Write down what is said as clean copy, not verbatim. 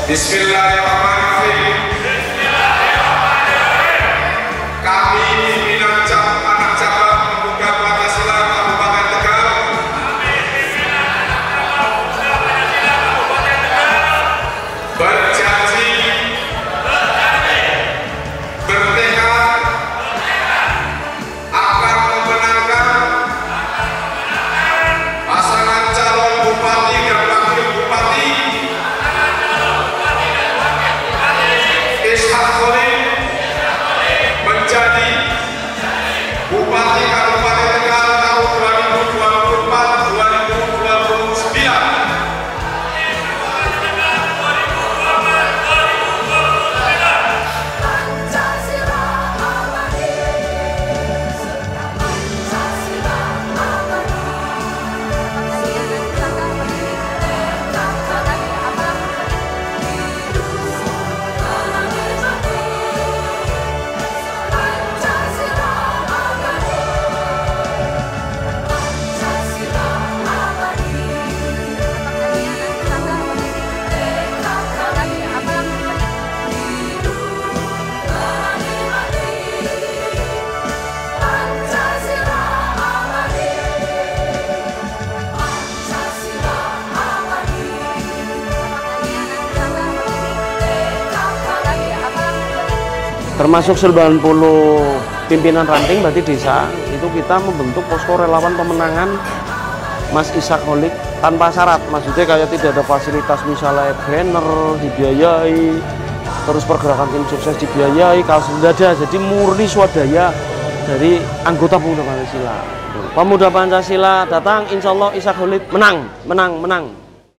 Bismillahirrahmanirrahim. Kami pimpinan anak cabang Pemuda Pancasila Kabupaten Tegal berjanji, bertekad akan memenangkan pasangan calon bupati dan wakil bupati Ishak Khalid menjadi Bupati Kabupaten Tegal tahun 2024-2029. Termasuk 90 pimpinan ranting berarti desa itu kita membentuk posko relawan pemenangan Mas Ishak Khalid tanpa syarat, maksudnya kayak tidak ada fasilitas misalnya banner dibiayai, terus pergerakan tim sukses dibiayai, kalau sudah ada, jadi murni swadaya dari anggota Pemuda Pancasila. Pemuda Pancasila datang, insya Allah Ishak Khalid menang.